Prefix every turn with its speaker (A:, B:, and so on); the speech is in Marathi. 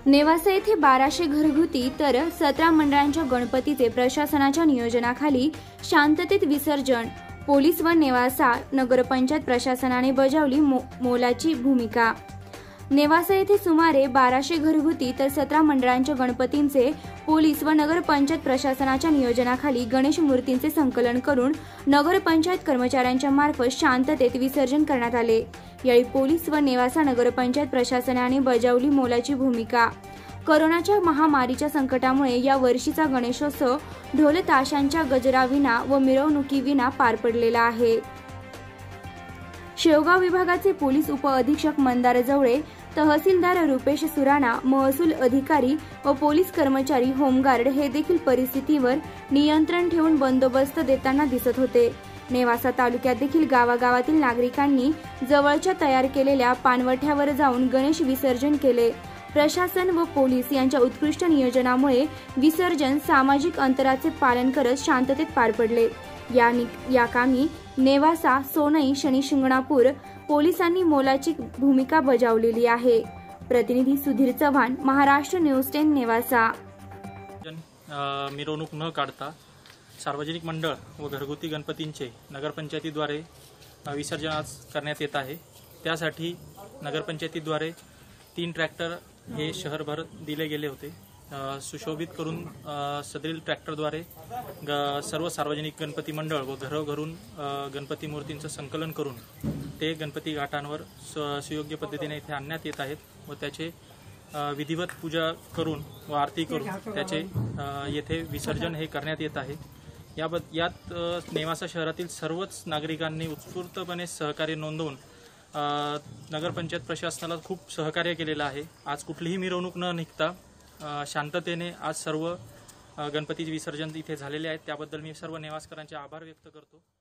A: नेवासा येथे 1200 घरगुती तर 17 मंडळांच्या गणपतीचे प्रशासनाच्या नियोजनाखाली शांततेत विसर्जन। पोलीस व नेवासा नगरपंचायत प्रशासनाने बजावली मोलाची भूमिका। नेवासा येथे सुमारे 1200 घरगुती तर 17 मंडळांच्या गणपतींचे पोलीस व नगरपंचायत प्रशासनाच्या नियोजनाखाली गणेश मूर्तींचे संकलन करून नगरपंचायत कर्मचाऱ्यांच्या मार्फत शांततेत विसर्जन करण्यात आले। यावेळी पोलीस व नेवासा नगरपंचायत प्रशासनाने बजावली मोलाची भूमिका। कोरोनाच्या महामारीच्या संकटामुळे या वर्षीचा गणेशोत्सव ढोल ताशांच्या गजराविना व मिरवणुकीविना पार पडलेला आहे। शेवगाव विभागाचे पोलीस उप अधीक्षक मंदार जवळे, तहसीलदार रुपेश सुराणा, महसूल अधिकारी व पोलीस कर्मचारी, होमगार्ड हे देखील परिस्थितीवर नियंत्रण ठेवून बंदोबस्त देताना दिसत होते। नेवासा तालुक्यात देखील गावागावातील नागरिकांनी जवळच्या तयार केलेल्या पानवठ्यावर जाऊन गणेश विसर्जन केले। प्रशासन व पोलीस यांच्या उत्कृष्ट नियोजनामुळे विसर्जन सामाजिक अंतराचे पालन करत शांततेत पार पडले। या कामी नेवासा, सोनई, शनी शिंगणापूर पोलिसांनी मोलाची भूमिका बजावलेली आहे। प्रतिनिधी सुधीर चव्हाण, महाराष्ट्र न्यूज 10 नेवासा।
B: मिरवणूक न काढता सार्वजनिक मंडळ व घरगुती गणपतींचे नगरपंचायतीद्वारे विसर्जन आज करण्यात येत आहे। त्यासाठी नगरपंचायतीद्वारे 3 ट्रॅक्टर हे शहरभर दिले गेले होते। सुशोभित करून सदरील ट्रॅक्टरद्वारे सर्व सार्वजनिक गणपती मंडळ व घरोघरून गणपती मूर्तींचं संकलन करून ते गणपती घाटांवर सुयोग्य पद्धतीने इथे आणण्यात येत आहेत व त्याचे विधिवत पूजा करून व आरती करून त्याचे येथे विसर्जन हे करण्यात येत आहे। यात नेवासा शहरातील सर्वच नागरिकांनी उत्स्फूर्तपणे सहकार्य नोंदवून नगरपंचायत प्रशासनाला खूप सहकार्य केलेलं आहे। आज कुठलीही मिरवणूक न निघता शांततेने आज सर्व गणपतीचे विसर्जन इथे झालेले आहेत। त्याबद्दल मी सर्व नेवासकरांचे आभार व्यक्त करतो।